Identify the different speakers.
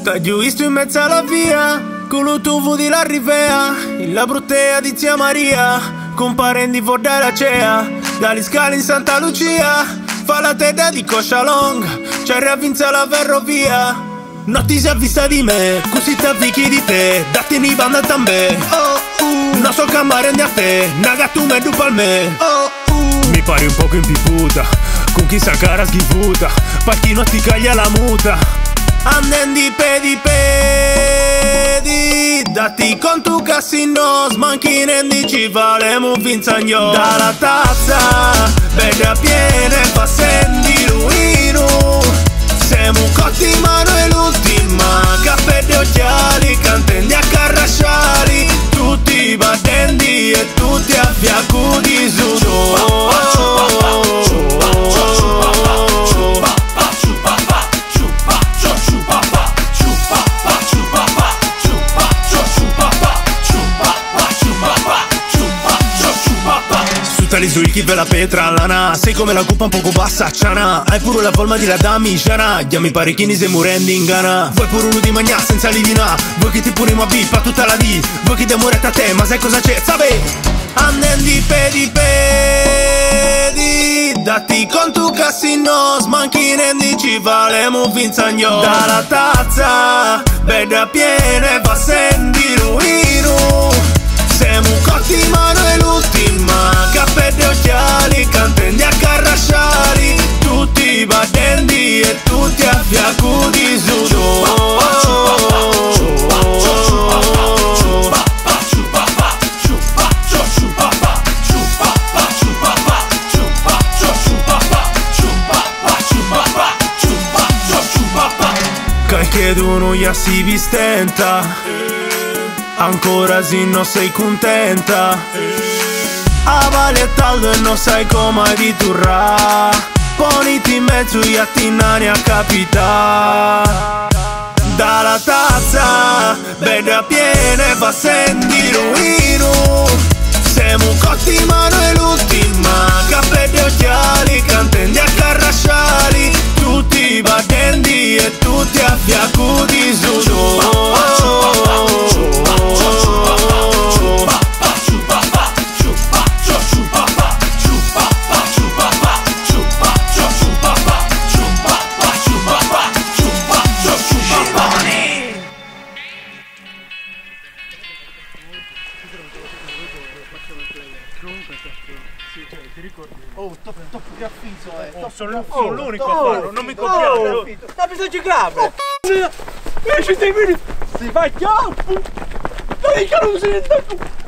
Speaker 1: T'ho visto in mezzo alla via, con l'UTV di la Rivea, in la bruttea di zia Maria, con parenti fuori dalla cea, dagli scali in Santa Lucia, fa la tenda di Coscialong, c'è ravvinza la ferrovia. Non ti sei vista di me, così ti avvicchi di te, datti in banda també. Non so camarende a te, naga tu me du palme. Mi pari un poco impiputa, con chi sa cara schifuta, partino ti caglia la muta. Andendi pedi, datti conto che si no smanchinendi ci valemo vinzagno. Dalla tazza, bella piena e passendi ruino. Siamo cotti mano e l'ultima, cappelli e occhiali, cantendi a carrasciali, tutti battenti e tutti a fiacco di sudo. Tali suiki per la petra lana, sei come la cuppa un poco bassa ciana, hai pure la forma di la damigiana, chiami parichini se murendi in gana. Vuoi pure uno di mangià senza livina, vuoi che ti purimo a bippa tutta la di, vuoi che demoretta a te, ma sai cosa c'è? Sabe! Andendi pedi, datti conto che si no smanchinendi ci valemo vinzagno. Dalla tazza, bella piena e passendi ruino. Siamo cotti mano e l'ultima, cappelli e occhiali, cantendi a carrasciali, tutti battenti e tutti a fiacco di sudo. Che tu non gli si vistenta, ancora se non sei contenta. A vale taldo e non sai come ritorrà, poniti in mezzo gli attinani a capità. Dalla tazza, bella piena e passendi ruino. Siamo cotti mano e l'ultima, cappelli e occhiali, cantendi a carrasciali, tutti battenti e tutti a fiacco di sudo.
Speaker 2: Oh, top graffizo,
Speaker 1: sono l'unico a farlo, non mi copiate.
Speaker 2: Sta bisogno grave. Esci dai video. Si fa chiappo. Dai che non si